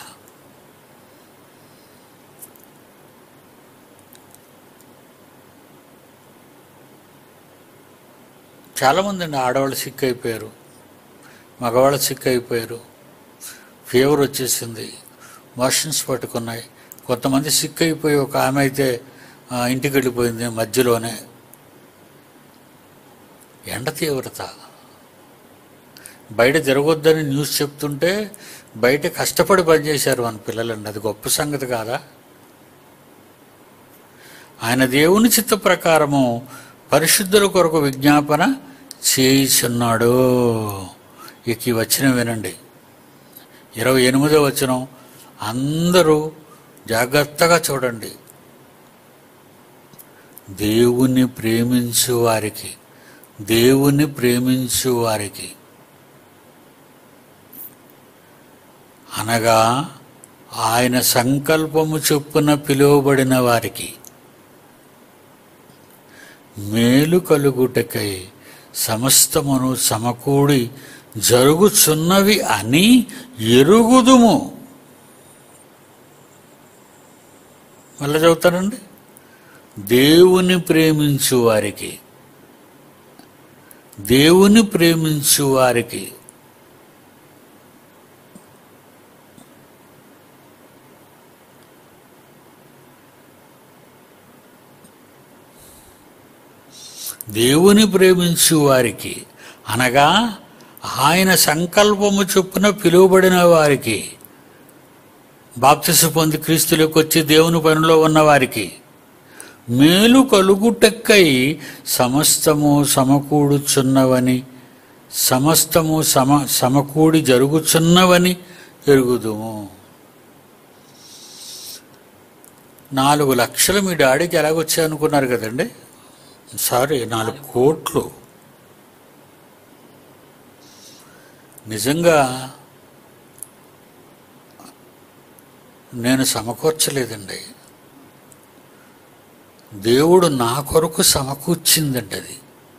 Speaker 1: చాలామంది అండి ఆడవాళ్ళు సిక్ అయిపోయారు, మగవాళ్ళు సిక్ అయిపోయారు, ఫీవర్ వచ్చేసింది, మోషన్స్ పట్టుకున్నాయి. కొంతమంది సిక్ అయిపోయి ఒక ఆమె అయితే ఇంటికి వెళ్ళిపోయింది మధ్యలోనే. ఎండ తీవ్రత, బయట జరగొద్దని న్యూస్ చెప్తుంటే బయట కష్టపడి పనిచేశారు మన పిల్లలండి. అది గొప్ప సంగతి కాదా? ఆయన దేవుని చిత్త ప్రకారము పరిశుద్ధుల కొరకు విజ్ఞాపన చేయుచున్నాడు. ఇక ఈ వచనం వినండి, ఇరవై ఎనిమిదో వచనం. అందరూ జాగ్రత్తగా చూడండి. దేవుని ప్రేమించు వారికి దేవుని ప్రేమించు వారికి అనగా ఆయన సంకల్పము చొప్పున పిలువబడిన వారికి మేలు కలుగుటకై సమస్తమును సమకూడి జరుగుచున్నవి అని ఎరుగుదుము. మళ్ళీ చదువుతానండి. దేవుని ప్రేమించు వారికి దేవుని ప్రేమించు వారికి దేవుని ప్రేమించు వారికి అనగా ఆయన సంకల్పము చొప్పున పిలువబడిన వారికి, బాప్తిసం పొంది క్రీస్తులోకి వచ్చి దేవుని పనిలో ఉన్న వారికి మేలు కలుగుటక్కై సమస్తము సమకూడుచున్నవని సమస్తము సమ సమకూడి జరుగుచున్నవని ఎరుగుదుము. నాలుగు లక్షలు మీ డాడీకి ఎలాగొచ్చాయి అనుకున్నారు కదండి? సారీ, నాలుగు కోట్లు. నిజంగా నేను సమకూర్చలేదండి, దేవుడు నా కొరకు సమకూర్చిందండి. అది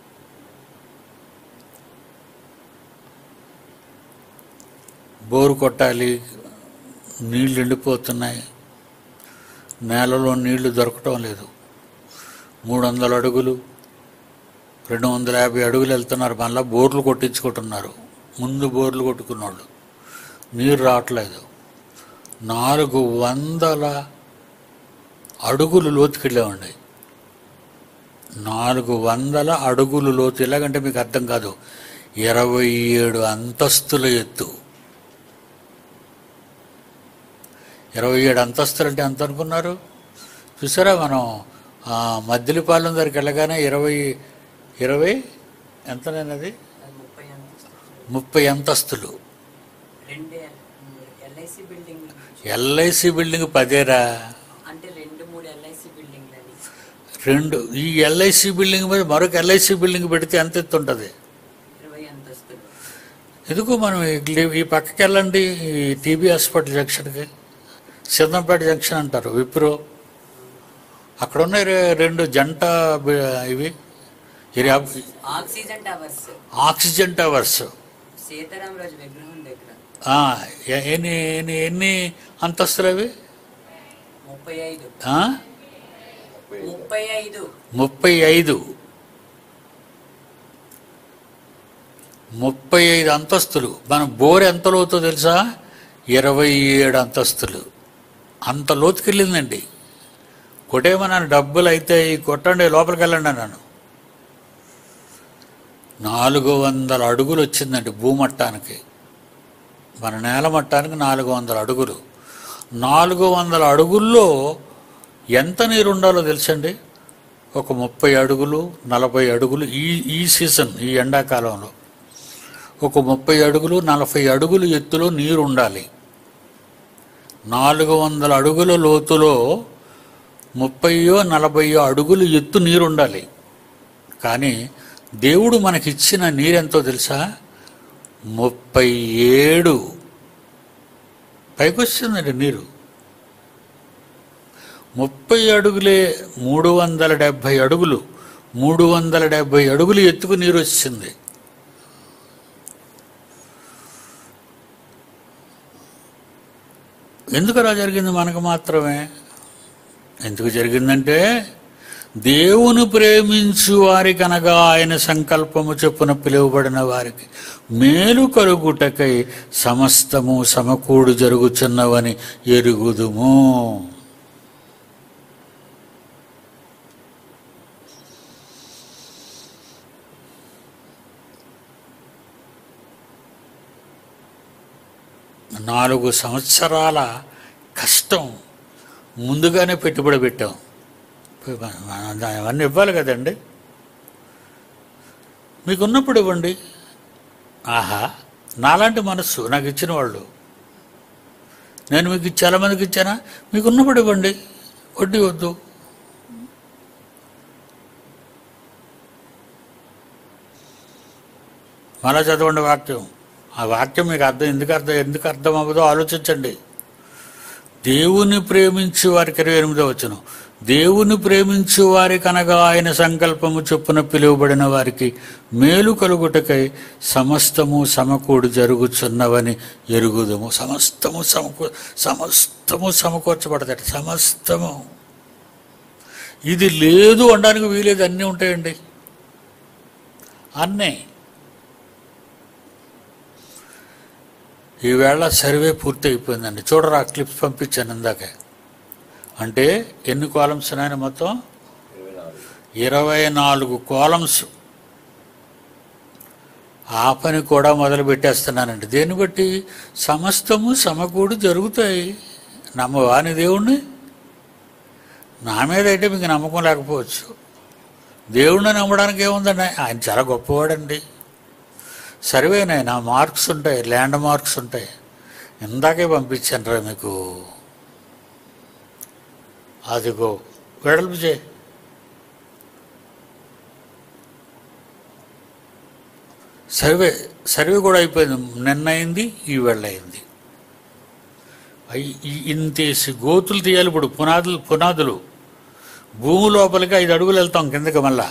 Speaker 1: బోరు కొట్టాలి, నీళ్ళు ఎండిపోతున్నాయి, నేలలో నీళ్లు దొరకటం లేదు. మూడు వందల అడుగులు రెండు వందల యాభై అడుగులు వెళ్తున్నారు, మళ్ళీ బోర్లు కొట్టించుకుంటున్నారు. ముందు బోర్లు కొట్టుకున్నాళ్ళు, నీరు రావట్లేదు. నాలుగు వందల అడుగులు లోతుకెళ్ళామండి. నాలుగు వందల అడుగులు లోతు. ఎలాగంటే మీకు అర్థం కాదు, ఇరవై ఏడు అంతస్తుల ఎత్తు. ఇరవై ఏడు అంతస్తులు అంటే ఎంత అనుకున్నారు? చూసారా, మనం మద్దిలిపాలెం దగ్గరికి వెళ్ళగానే ఇరవై ఇరవై ఎంతనేనది ముప్పై అంతస్తులు. ఎల్ఐసి బిల్డింగ్ పదేరా, రెండు. ఈ ఎల్ఐసి బిల్డింగ్ మీద మరొక ఎల్ఐసి బిల్డింగ్ పెడితే ఎంత ఎత్తు ఉంటుంది? ఎందుకు మనం ఈ పక్కకి వెళ్ళండి, ఈ టీబీ హాస్పిటల్ జంక్షన్కి, సిద్ధంపేట జంక్షన్ అంటారు, విప్రో, అక్కడ ఉన్నాయి రెండు జంట ఇవి ఆక్సిజన్ టవర్స్. ఎన్ని ఎన్ని ఎన్ని అంతస్తులు అవి? ముప్పై ఐదు ముప్పై ఐదు అంతస్తులు. మన బోర్ ఎంత లోతో తెలుసా? ఇరవై ఏడు అంతస్తులు. అంత లోతుకెళ్ళిందండి. కొట్టేమన్నాను, డబ్బులు అయితే కొట్టండి, లోపలికి వెళ్ళండి అన్నాను. నాలుగు వందల అడుగులు వచ్చిందండి భూమట్టానికి. మన నేల మట్టానికి నాలుగు వందల అడుగులు. నాలుగు వందల అడుగుల్లో ఎంత నీరు ఉండాలో తెలుసండి? ఒక ముప్పై అడుగులు నలభై అడుగులు. ఈ ఈ సీజన్, ఈ ఎండాకాలంలో ఒక ముప్పై అడుగులు నలభై అడుగులు ఎత్తులో నీరు ఉండాలి. నాలుగు వందల అడుగుల లోతులో ముప్పయో నలభయో అడుగులు ఎత్తు నీరు ఉండాలి. కానీ దేవుడు మనకిచ్చిన నీరెంతో తెలుసా? ముప్పై ఏడు పైకి వస్తుందండి నీరు. ముప్పై అడుగులే, మూడు వందల డెబ్భై అడుగులు మూడు వందల డెబ్భై అడుగులు ఎత్తుకు నీరు వచ్చింది. ఎందుకు అలా జరిగింది మనకు మాత్రమే? ఎందుకు జరిగిందంటే, దేవుని ప్రేమించు వారికి అనగా ఆయన సంకల్పము చొప్పున పిలువబడిన వారికి మేలు కలుగుటకై సమస్తము సమకూడు జరుగుచున్నవని ఎరుగుదుము. నాలుగు సంవత్సరాల కష్టం ముందుగానే పెట్టుబడి పెట్టాం. అవన్నీ ఇవ్వాలి కదండి. మీకున్నప్పుడు ఇవ్వండి. ఆహా, నాలాంటి మనస్సు నాకు ఇచ్చిన వాళ్ళు, నేను మీకు చాలామందికి ఇచ్చానా? మీకున్నప్పుడు ఇవ్వండి, వడ్డీ వద్దు. మళ్ళా చదవండి వాక్యం. ఆ వాక్యం మీకు అర్థం ఎందుకు అర్థం ఎందుకు అర్థం అవ్వదో ఆలోచించండి. దేవుని ప్రేమించు వారికి ఇరవై ఎనిమిదో వచనం, దేవుని ప్రేమించు వారికి అనగా ఆయన సంకల్పము చొప్పున పిలువబడిన వారికి మేలు కలుగుటకై సమస్తము సమకూడి జరుగుచున్నవని ఎరుగుదము. సమస్తము సమకూ సమస్తము సమకూర్చబడతాడు. సమస్తము. ఇది లేదు అనడానికి వీలేదు, అన్నీ ఉంటాయండి, అన్నీ. ఈవేళ సర్వే పూర్తి అయిపోయిందండి. చూడరా, క్లిప్స్ పంపించాను ఇందాక. అంటే ఎన్ని కాలమ్స్ ఉన్నాయని మొత్తం? ఇరవై నాలుగు కాలమ్స్. ఆ పని కూడా మొదలు పెట్టేస్తున్నానండి. దేన్ని బట్టి? సమస్తము సమకూడి జరుగుతాయి. నమ్మవాని దేవుణ్ణి? నా మీద అయితే మీకు నమ్మకం లేకపోవచ్చు, దేవుణ్ణి నమ్మడానికి ఏముందండి? ఆయన చాలా గొప్పవాడండి. సర్వేనైనా మార్క్స్ ఉంటాయి, ల్యాండ్ మార్క్స్ ఉంటాయి. ఇందాకే పంపించాను రా మీకు అదిగో వెడల్పు చేయి. సర్వే సర్వే కూడా అయిపోయింది. నిన్న అయింది, ఈ వేళ అయింది. ఇంతేసి గోతులు తీయాలి. ఇప్పుడు పునాదులు పునాదులు భూమి లోపలికి ఐదు అడుగులు వెళ్తాం, కిందకి మళ్ళా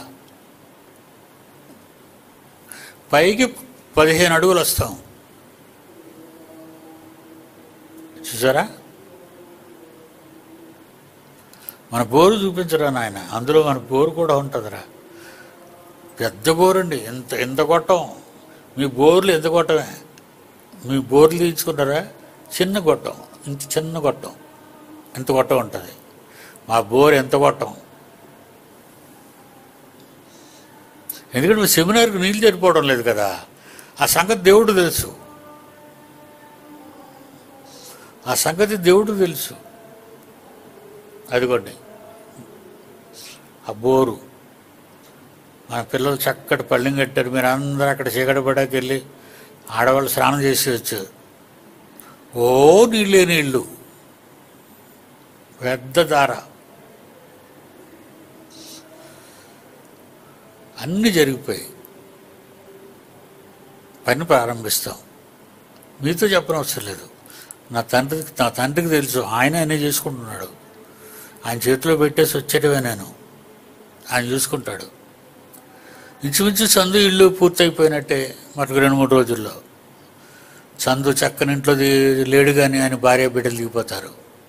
Speaker 1: పైకి పదిహేను అడుగులు వస్తాం. చూసారా? మన బోరు చూపించరా నాయన, అందులో మన బోరు కూడా ఉంటుందిరా. పెద్ద బోరు అండి, ఎంత ఎంత గొట్టం. మీ బోర్లు ఎంత గొట్టమే. మీ బోర్లు తీర్చుకున్నారా? చిన్న గొట్టం, ఇంత చిన్న గొట్టం, ఎంత గొట్టం ఉంటుంది. మా బోర్ ఎంత గొట్టం. ఎందుకంటే మీ సెమినార్కి నీళ్ళు సరిపోవడం లేదు కదా. ఆ సంగతి దేవుడు తెలుసు, ఆ సంగతి దేవుడు తెలుసు. అదిగోండి ఆ బోరు. మన పిల్లలు చక్కటి పళ్ళెం కట్టారు. మీరు అందరూ అక్కడ చీకటి పడాకి వెళ్ళి ఆడవాళ్ళు స్నానం చేసి వచ్చారు. ఓ నీళ్ళే నీళ్ళు, పెద్ద దార, అన్నీ జరిగిపోయి పని ప్రారంభిస్తాం. మీతో చెప్పనవసరం లేదు. నా తండ్రికి నా తండ్రికి తెలుసు, ఆయన ఆయనే చేసుకుంటున్నాడు. ఆయన చేతిలో పెట్టేసి వచ్చేటవే నేను, ఆయన చూసుకుంటాడు. ఇంచుమించు చందు ఇల్లు పూర్తయిపోయినట్టే మటుకు రెండు మూడు రోజుల్లో. చందు చక్కనింట్లో లేడు కానీ ఆయన భార్య బిడ్డలు దిగిపోతారు.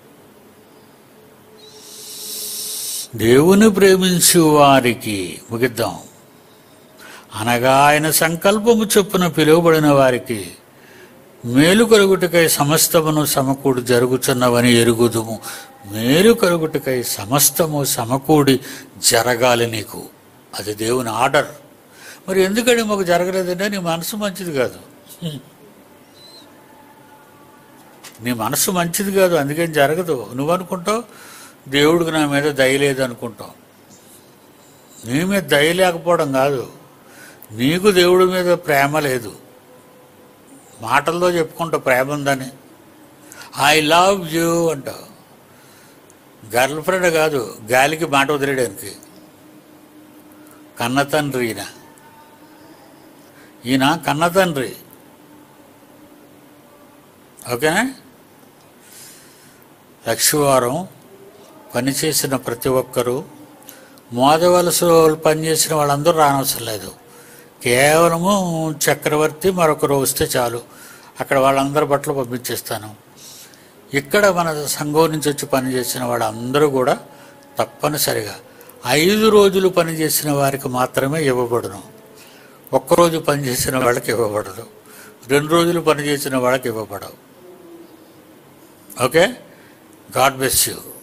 Speaker 1: దేవుని ప్రేమించు వారికి, ముగిద్దాం, అనగా ఆయన సంకల్పము చొప్పున పిలువబడిన వారికి మేలు కలుగుటకై సమస్తమును సమకూడి జరుగుతున్నవని ఎరుగుదుము. మేలు కలుగుటకై సమస్తము సమకూడి జరగాలి నీకు. అది దేవుని ఆర్డర్. మరి ఎందుకంటే మాకు జరగలేదంటే నీ మనసు మంచిది కాదు. నీ మనసు మంచిది కాదు, అందుకని జరగదు. నువ్వు అనుకుంటావు దేవుడికి నా మీద దయ లేదు అనుకుంటావు. నీ మీద దయ లేకపోవడం కాదు, నీకు దేవుడి మీద ప్రేమ లేదు. మాటల్లో చెప్పుకుంటావు ప్రేమ ఉందని, ఐ లవ్ యూ అంటావు. గర్ల్ ఫ్రెండ్ కాదు, గాలికి మాట వదిలేయడానికి. కన్న తండ్రి ఈయన, ఈయన కన్న తండ్రి. ఓకేనా? లక్షవారం పనిచేసిన ప్రతి ఒక్కరూ, మోదవలసలో పనిచేసిన వాళ్ళందరూ రానవసరం లేదు. కేవలము చక్రవర్తి మరొకరు వస్తే చాలు, అక్కడ వాళ్ళందరి బట్టలు పంపించేస్తాను. ఇక్కడ మన సంఘం నుంచి వచ్చి పనిచేసిన వాళ్ళందరూ కూడా తప్పనిసరిగా ఐదు రోజులు పనిచేసిన వారికి మాత్రమే ఇవ్వబడును. ఒక్కరోజు పనిచేసిన వాళ్ళకి ఇవ్వబడదు, రెండు రోజులు పనిచేసిన వాళ్ళకి ఇవ్వబడవు. Okay, God bless you.